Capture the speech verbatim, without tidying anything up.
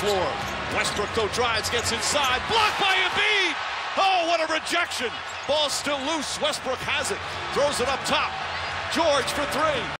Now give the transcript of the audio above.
floor. Westbrook, though, drives, gets inside. Blocked by Embiid. Oh, what a rejection. Ball still loose. Westbrook has it. Throws it up top. George for three.